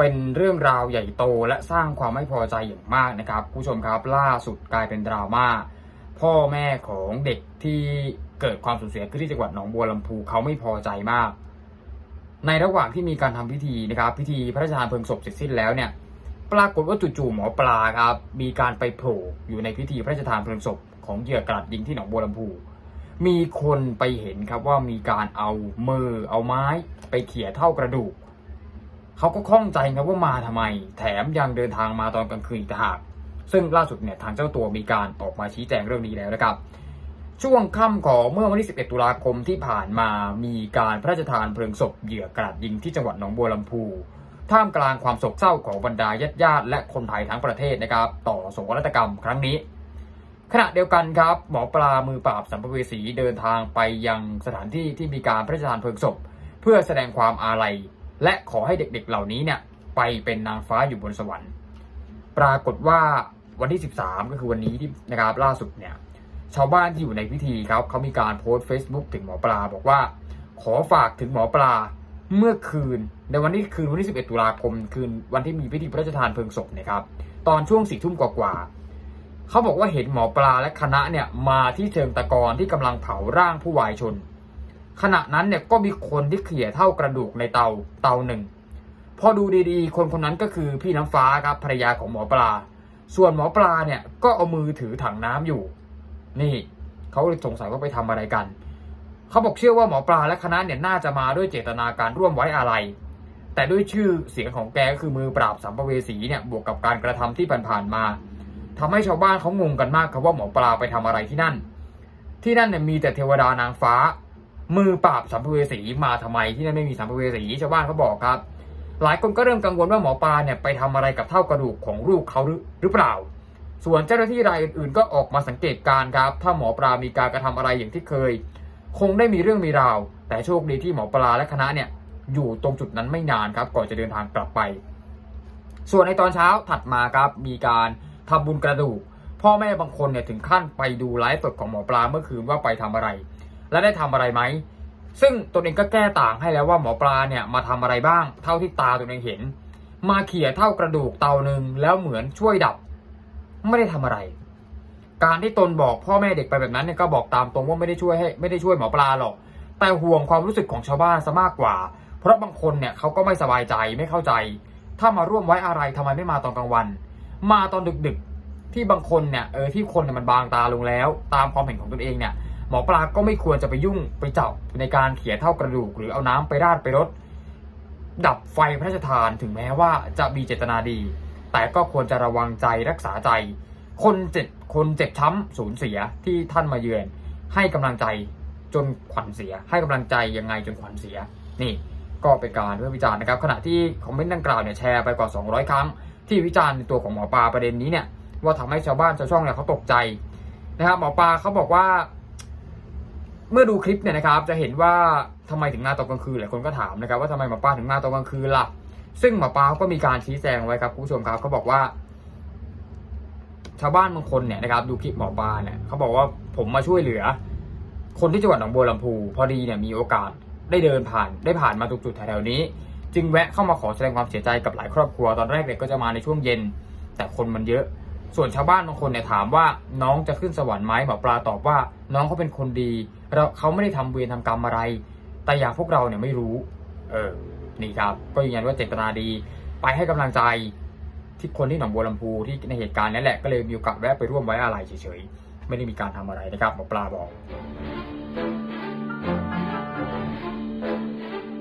เป็นเรื่องราวใหญ่โตและสร้างความไม่พอใจอย่างมากนะครับผู้ชมครับล่าสุดกลายเป็นดราม่าพ่อแม่ของเด็กที่เกิดความสูญเสียขึ้นที่จังหวัดหนองบัวลำพูเขาไม่พอใจมากในระหว่างที่มีการทำพิธีนะครับพิธีพระราชทานเพลิงศพเสร็จสิ้นแล้วเนี่ยปรากฏว่าจู่ๆหมอปลาครับมีการไปโผล่อยู่ในพิธีพระราชทานเพลิงศพของเหยื่อกราดยิงที่หนองบัวลำพูมีคนไปเห็นครับว่ามีการเอามือเอาไม้ไปเขี่ยเท่ากระดูกเขาก็ข้องใจครับว่ามาทำไมแถมยังเดินทางมาตอนกลางคืนอีกต่างหากซึ่งล่าสุดเนี่ยทางเจ้าตัวมีการออกมาชี้แจงเรื่องนี้แล้วนะครับช่วงค่ำของเมื่อวันที่11ตุลาคมที่ผ่านมามีการพระราชทานเพลิงศพเหยื่อกราดยิงที่จังหวัดหนองบัวลำพูท่ามกลางความโศกเศร้าของบรรดาญาติและคนไทยทั้งประเทศนะครับต่อโศกนาฏกรรมครั้งนี้ขณะเดียวกันครับหมอปลามือปราบสัมภเวสีเดินทางไปยังสถานที่ที่มีการพระราชทานเพลิงศพเพื่อแสดงความอาลัยและขอให้เด็กๆเหล่านี้เนี่ยไปเป็นนางฟ้าอยู่บนสวรรค์ปรากฏว่าวันที่13ก็คือวันนี้ที่นะครับล่าสุดเนี่ยชาวบ้านที่อยู่ในพิธีครับเขามีการโพสต์ Facebook ถึงหมอปลาบอกว่าขอฝากถึงหมอปลาเมื่อคืนในวันที่11ตุลาคมคืนวันที่มีพิธีพระราชทานเพลิงศพนะครับตอนช่วง4 ทุ่มกว่าเขาบอกว่าเห็นหมอปลาและคณะเนี่ยมาที่เชิงตะกอนที่กำลังเผาร่างผู้วายชนขณะนั้นเนี่ยก็มีคนที่เขี่ยเท่ากระดูกในเตาหนึ่งพอดูดีๆคนนั้นก็คือพี่น้ำฟ้าครับภรรยาของหมอปลาส่วนหมอปลาเนี่ยก็เอามือถือถังน้ำอยู่นี่เขาเลยสงสัยว่าไปทำอะไรกันเขาบอกเชื่อว่าหมอปลาและคณะเนี่ยน่าจะมาด้วยเจตนาการร่วมไว้อาลัยแต่ด้วยชื่อเสียงของแกก็คือมือปราบสัมภเวสีเนี่ยบวกกับการกระทำที่ผ่านๆมาทำให้ชาวบ้านเขางงกันมากครับว่าหมอปลาไปทำอะไรที่นั่นเนี่ยมีแต่เทวดานางฟ้ามือปราบสัมภเวสีมาทำไมที่นั่นไม่มีสัมภเวสีชาวบ้านเขาบอกครับหลายคนก็เริ่มกังวลว่าหมอปลาเนี่ยไปทำอะไรกับเท่ากระดูกของลูกเขาหรือเปล่าส่วนเจ้าหน้าที่รายอื่นๆก็ออกมาสังเกตการครับถ้าหมอปลามีการกระทำอะไรอย่างที่เคยคงได้มีเรื่องมีราวแต่โชคดีที่หมอปลาและคณะเนี่ยอยู่ตรงจุดนั้นไม่นานครับก่อนจะเดินทางกลับไปส่วนในตอนเช้าถัดมาครับมีการทำบุญกระดูกพ่อแม่บางคนเนี่ยถึงขั้นไปดูไลฟ์สดของหมอปลาเมื่อคืนว่าไปทำอะไรและได้ทำอะไรไหมซึ่งตนเองก็แก้ต่างให้แล้วว่าหมอปลาเนี่ยมาทำอะไรบ้างเท่าที่ตาตนเองเห็นมาเขี่ยเท่ากระดูกเตาหนึ่งแล้วเหมือนช่วยดับไม่ได้ทำอะไรการที่ตนบอกพ่อแม่เด็กไปแบบนั้นเนี่ยก็บอกตามตรงว่าไม่ได้ช่วยหมอปลาหรอกแต่ห่วงความรู้สึกของชาวบ้านซะมากกว่าเพราะบางคนเนี่ยเขาก็ไม่สบายใจไม่เข้าใจถ้ามาร่วมไว้อะไรทำไมไม่มาตอนกลางวันมาตอนดึกๆที่บางคนเนี่ยที่คนเนี่ยมันบางตาลงแล้วตามความเห็นของตนเองเนี่ยหมอปลาก็ไม่ควรจะไปยุ่งไปจับในการเขี่ยเท่ากระดูกหรือเอาน้ำไปราดไปรดดับไฟพระราชทานถึงแม้ว่าจะมีเจตนาดีแต่ก็ควรจะระวังใจรักษาใจคนเจ็บช้ำสูญเสียที่ท่านมาเยือนให้กำลังใจจนขวัญเสียให้กำลังใจยังไงจนขวัญเสียนี่ก็เป็นการวิจารณ์นะครับขณะที่คอมเมนต์ดังกล่าวเนี่ยแชร์ไปกว่า200 ครั้งที่วิจารณ์ในตัวของหมอปลาประเด็นนี้เนี่ยว่าทำให้ชาวบ้านชาวช่องเนี่ยเขาตกใจนะครับหมอปลาเขาบอกว่าเมื่อดูคลิปเนี่ยนะครับจะเห็นว่าทำไมถึงมาตอนกลางคืนหลายคนก็ถามนะครับว่าทำไมหมอปลาถึงมาตอนกลางคืนล่ะซึ่งหมอปลาก็มีการชี้แจงไว้ครับผู้ชมครับเขาบอกว่าชาวบ้านบางคนเนี่ยนะครับดูคลิปหมอปลาเนี่ยเขาบอกว่าผมมาช่วยเหลือคนที่จังหวัดหนองบัวลำพูพอดีเนี่ยมีโอกาสได้ผ่านมาตรงจุดแถวๆนี้จึงแวะเข้ามาขอแสดงความเสียใจกับหลายครอบครัวตอนแรกเด็กก็จะมาในช่วงเย็นแต่คนมันเยอะส่วนชาวบ้านบางคนเนี่ยถามว่าน้องจะขึ้นสวรรค์ไหมหมอปลาตอบว่าน้องเขาเป็นคนดีเขาไม่ได้ทำเวรทำกรรมอะไรแต่อย่างพวกเราเนี่ยไม่รู้นี่ครับก็ยืนยันว่าเจตนาดีไปให้กำลังใจที่คนที่หนองบัวลำพูที่ในเหตุการณ์นั้นแหละก็เลยมีโอกาสแวะไปร่วมไว้อาลัยเฉยๆไม่ได้มีการทำอะไรนะครับหมอปลาบอก